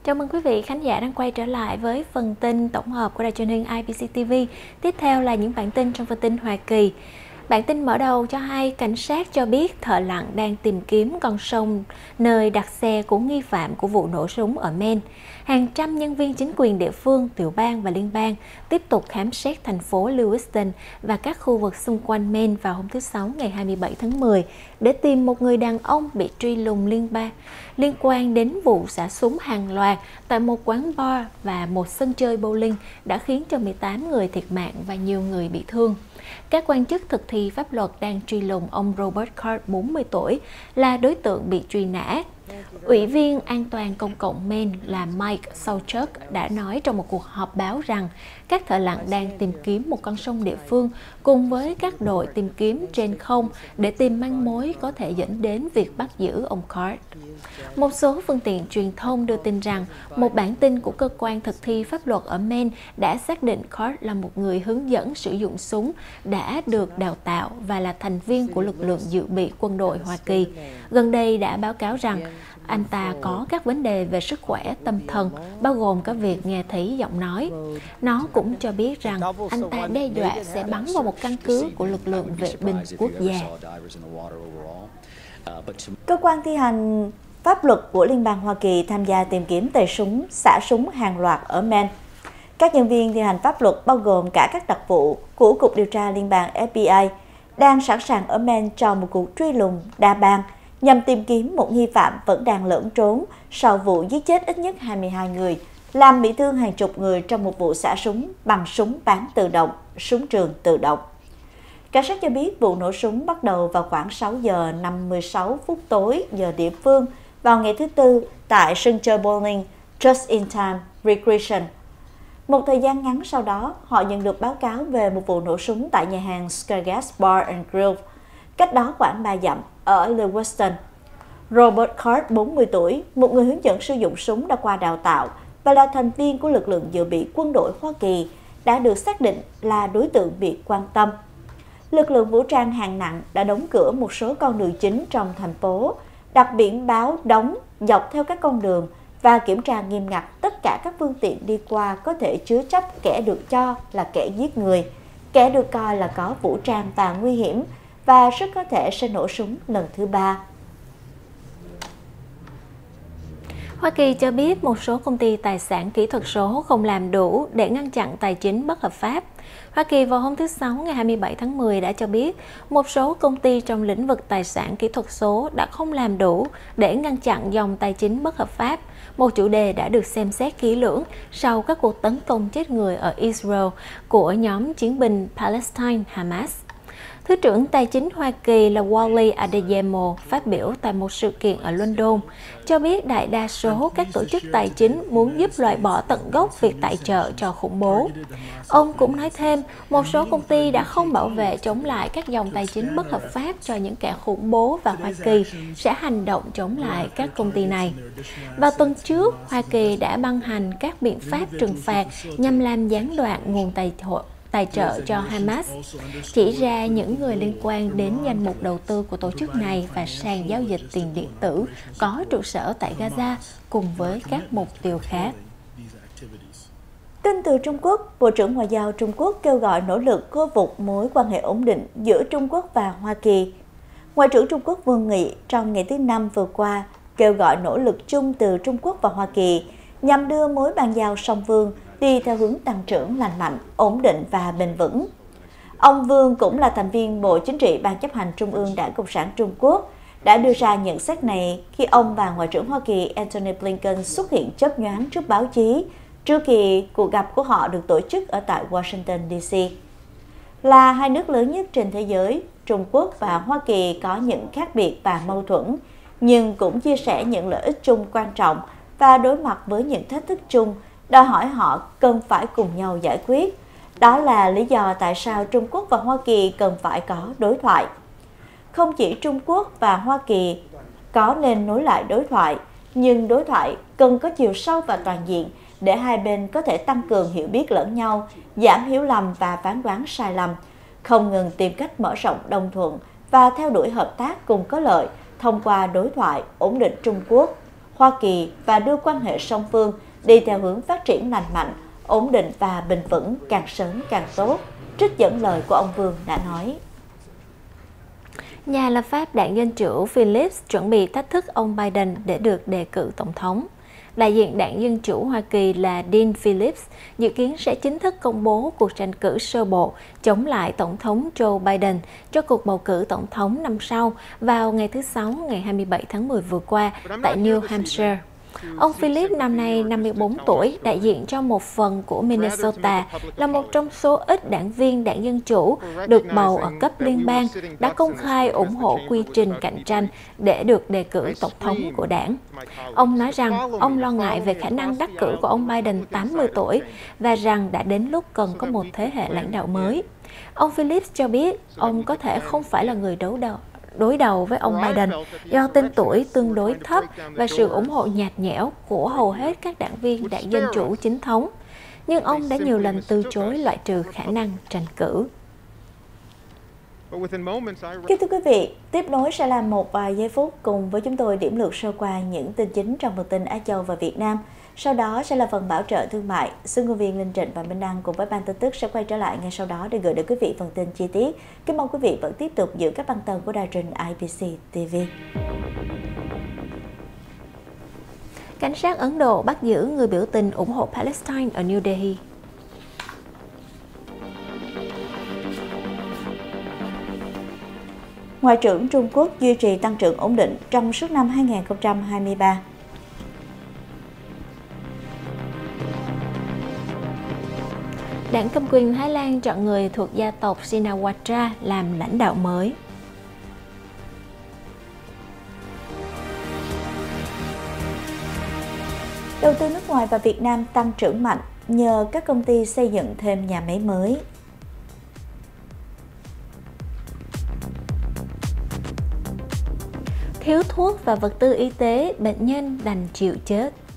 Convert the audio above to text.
Chào mừng quý vị khán giả đang quay trở lại với phần tin tổng hợp của đài truyền hình IBC TV. Tiếp theo là những bản tin trong phần tin Hoa Kỳ. Bản tin mở đầu cho hay cảnh sát cho biết thợ lặn đang tìm kiếm con sông nơi đặt xe của nghi phạm của vụ nổ súng ở Maine. Hàng trăm nhân viên chính quyền địa phương, tiểu bang và liên bang tiếp tục khám xét thành phố Lewiston và các khu vực xung quanh Maine vào hôm thứ Sáu ngày 27 tháng 10 để tìm một người đàn ông bị truy lùng liên quan đến vụ xả súng hàng loạt tại một quán bar và một sân chơi bowling đã khiến cho 18 người thiệt mạng và nhiều người bị thương. Các quan chức thực thi pháp luật đang truy lùng ông Robert Card, 40 tuổi, là đối tượng bị truy nã. Ủy viên An toàn Công cộng Maine là Mike Sauchuk đã nói trong một cuộc họp báo rằng các thợ lặn đang tìm kiếm một con sông địa phương cùng với các đội tìm kiếm trên không để tìm manh mối có thể dẫn đến việc bắt giữ ông Card. Một số phương tiện truyền thông đưa tin rằng một bản tin của cơ quan thực thi pháp luật ở Maine đã xác định Card là một người hướng dẫn sử dụng súng đã được đào tạo và là thành viên của lực lượng dự bị quân đội Hoa Kỳ. Gần đây đã báo cáo rằng anh ta có các vấn đề về sức khỏe tâm thần, bao gồm cả việc nghe thấy giọng nói. Nó cũng cho biết rằng anh ta đe dọa sẽ bắn vào một căn cứ của lực lượng vệ binh quốc gia. Cơ quan thi hành pháp luật của Liên bang Hoa Kỳ tham gia tìm kiếm tay súng xả súng hàng loạt ở Maine. Các nhân viên thi hành pháp luật bao gồm cả các đặc vụ của Cục Điều tra Liên bang FBI đang sẵn sàng ở Maine cho một cuộc truy lùng đa bang nhằm tìm kiếm một nghi phạm vẫn đang lẫn trốn sau vụ giết chết ít nhất 22 người, làm bị thương hàng chục người trong một vụ xả súng bằng súng bán tự động, súng trường tự động. Cảnh sát cho biết vụ nổ súng bắt đầu vào khoảng 6 giờ 56 phút tối giờ địa phương vào ngày thứ Tư tại sân chơi bowling Just in Time Recreation. Một thời gian ngắn sau đó, họ nhận được báo cáo về một vụ nổ súng tại nhà hàng Skygas Bar and Grill, cách đó khoảng 3 dặm ở Lewiston. Robert Card, 40 tuổi, một người hướng dẫn sử dụng súng đã qua đào tạo và là thành viên của lực lượng dự bị quân đội Hoa Kỳ, đã được xác định là đối tượng bị quan tâm. Lực lượng vũ trang hạng nặng đã đóng cửa một số con đường chính trong thành phố, đặt biển báo đóng dọc theo các con đường và kiểm tra nghiêm ngặt tất cả các phương tiện đi qua có thể chứa chấp kẻ được cho là kẻ giết người, kẻ được coi là có vũ trang và nguy hiểm và rất có thể sẽ nổ súng lần thứ 3. Hoa Kỳ cho biết một số công ty tài sản kỹ thuật số không làm đủ để ngăn chặn tài chính bất hợp pháp. Hoa Kỳ vào hôm thứ Sáu ngày 27 tháng 10 đã cho biết một số công ty trong lĩnh vực tài sản kỹ thuật số đã không làm đủ để ngăn chặn dòng tài chính bất hợp pháp, một chủ đề đã được xem xét kỹ lưỡng sau các cuộc tấn công chết người ở Israel của nhóm chiến binh Palestine Hamas. Thứ trưởng Tài chính Hoa Kỳ là Wally Adeyemo phát biểu tại một sự kiện ở London, cho biết đại đa số các tổ chức tài chính muốn giúp loại bỏ tận gốc việc tài trợ cho khủng bố. Ông cũng nói thêm, một số công ty đã không bảo vệ chống lại các dòng tài chính bất hợp pháp cho những kẻ khủng bố và Hoa Kỳ sẽ hành động chống lại các công ty này. Vào tuần trước, Hoa Kỳ đã ban hành các biện pháp trừng phạt nhằm làm gián đoạn nguồn tài trợ cho Hamas, chỉ ra những người liên quan đến danh mục đầu tư của tổ chức này và sàn giao dịch tiền điện tử có trụ sở tại Gaza cùng với các mục tiêu khác. Tin từ Trung Quốc, Bộ trưởng Ngoại giao Trung Quốc kêu gọi nỗ lực khôi phục mối quan hệ ổn định giữa Trung Quốc và Hoa Kỳ. Ngoại trưởng Trung Quốc Vương Nghị trong ngày thứ Năm vừa qua kêu gọi nỗ lực chung từ Trung Quốc và Hoa Kỳ nhằm đưa mối ban giao song phương đi theo hướng tăng trưởng lành mạnh, ổn định và bền vững. Ông Vương cũng là thành viên Bộ Chính trị Ban chấp hành Trung ương Đảng Cộng sản Trung Quốc, đã đưa ra nhận xét này khi ông và Ngoại trưởng Hoa Kỳ Antony Blinken xuất hiện chớp nhoáng trước báo chí trước khi cuộc gặp của họ được tổ chức ở tại Washington DC. Là hai nước lớn nhất trên thế giới, Trung Quốc và Hoa Kỳ có những khác biệt và mâu thuẫn, nhưng cũng chia sẻ những lợi ích chung quan trọng và đối mặt với những thách thức chung đòi hỏi họ cần phải cùng nhau giải quyết. Đó là lý do tại sao Trung Quốc và Hoa Kỳ cần phải có đối thoại. Không chỉ Trung Quốc và Hoa Kỳ có nên nối lại đối thoại, nhưng đối thoại cần có chiều sâu và toàn diện để hai bên có thể tăng cường hiểu biết lẫn nhau, giảm hiểu lầm và phán đoán sai lầm, không ngừng tìm cách mở rộng đồng thuận và theo đuổi hợp tác cùng có lợi thông qua đối thoại ổn định Trung Quốc, Hoa Kỳ và đưa quan hệ song phương đi theo hướng phát triển lành mạnh, ổn định và bền vững càng sớm càng tốt, trích dẫn lời của ông Vương đã nói. Nhà lập pháp đảng Dân Chủ Phillips chuẩn bị thách thức ông Biden để được đề cử tổng thống. Đại diện đảng Dân Chủ Hoa Kỳ là Dean Phillips dự kiến sẽ chính thức công bố cuộc tranh cử sơ bộ chống lại Tổng thống Joe Biden cho cuộc bầu cử tổng thống năm sau vào ngày thứ Sáu, ngày 27 tháng 10 vừa qua tại New Hampshire. Ông Phillips năm nay 54 tuổi, đại diện cho một phần của Minnesota, là một trong số ít đảng viên đảng Dân Chủ được bầu ở cấp liên bang, đã công khai ủng hộ quy trình cạnh tranh để được đề cử tổng thống của đảng. Ông nói rằng ông lo ngại về khả năng đắc cử của ông Biden 80 tuổi và rằng đã đến lúc cần có một thế hệ lãnh đạo mới. Ông Phillips cho biết ông có thể không phải là người đối đầu với ông Biden do tên tuổi tương đối thấp và sự ủng hộ nhạt nhẽo của hầu hết các đảng viên đảng Dân Chủ chính thống. Nhưng ông đã nhiều lần từ chối loại trừ khả năng tranh cử. Kính thưa quý vị, tiếp nối sẽ là một vài giây phút cùng với chúng tôi điểm lược sơ qua những tin chính trong phần tin Á Châu và Việt Nam. Sau đó sẽ là phần bảo trợ thương mại. Xuân Ngư Viên, Linh Trịnh và Minh Đăng cùng với ban tin tức sẽ quay trở lại ngay sau đó để gửi đến quý vị phần tin chi tiết. Kính mong quý vị vẫn tiếp tục giữ các băng tần của đài truyền IBC TV. Cảnh sát Ấn Độ bắt giữ người biểu tình ủng hộ Palestine ở New Delhi. Ngoại trưởng Trung Quốc duy trì tăng trưởng ổn định trong suốt năm 2023. Đảng cầm quyền Thái Lan chọn người thuộc gia tộc Shinawatra làm lãnh đạo mới. Đầu tư nước ngoài và Việt Nam tăng trưởng mạnh nhờ các công ty xây dựng thêm nhà máy mới. Thiếu thuốc và vật tư y tế, bệnh nhân đành chịu chết.